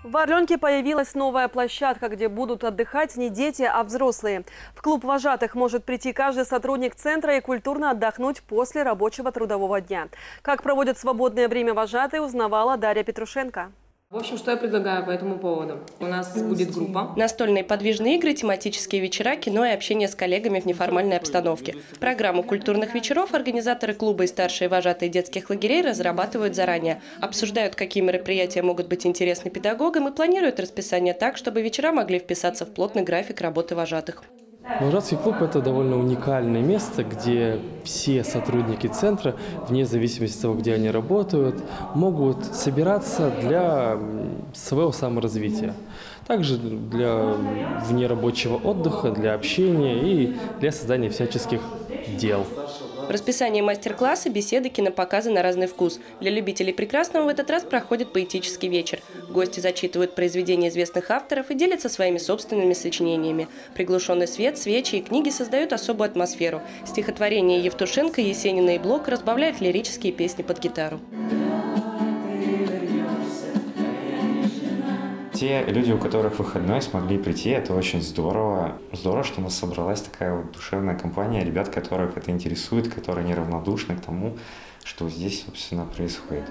В Орленке появилась новая площадка, где будут отдыхать не дети, а взрослые. В клуб вожатых может прийти каждый сотрудник центра и культурно отдохнуть после рабочего трудового дня. Как проводят свободное время вожатые, узнавала Дарья Петрушенко. В общем, что я предлагаю по этому поводу? У нас будет группа. Настольные подвижные игры, тематические вечера, кино и общение с коллегами в неформальной обстановке. Программу культурных вечеров организаторы клуба и старшие вожатые детских лагерей разрабатывают заранее. Обсуждают, какие мероприятия могут быть интересны педагогам, и планируют расписание так, чтобы вечера могли вписаться в плотный график работы вожатых. Вожатый клуб – это довольно уникальное место, где все сотрудники центра, вне зависимости от того, где они работают, могут собираться для своего саморазвития. Также для внерабочего отдыха, для общения и для создания всяческих дел. В расписании мастер-классы, беседы, кинопоказы на разный вкус. Для любителей прекрасного в этот раз проходит поэтический вечер. Гости зачитывают произведения известных авторов и делятся своими собственными сочинениями. Приглушенный свет, свечи и книги создают особую атмосферу. Стихотворения Евтушенко, Есенина и Блок разбавляют лирические песни под гитару. Те люди, у которых выходной, смогли прийти, это очень здорово. Здорово, что у нас собралась такая вот душевная компания ребят, которых это интересует, которые неравнодушны к тому, что здесь, собственно, происходит.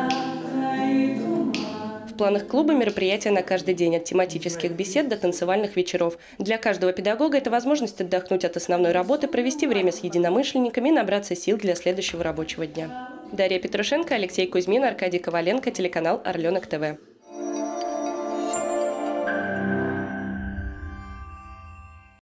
В планах клуба мероприятия на каждый день, от тематических бесед до танцевальных вечеров. Для каждого педагога это возможность отдохнуть от основной работы, провести время с единомышленниками и набраться сил для следующего рабочего дня. Дарья Петрушенко, Алексей Кузьмин, Аркадий Коваленко, телеканал «Орленок ТВ».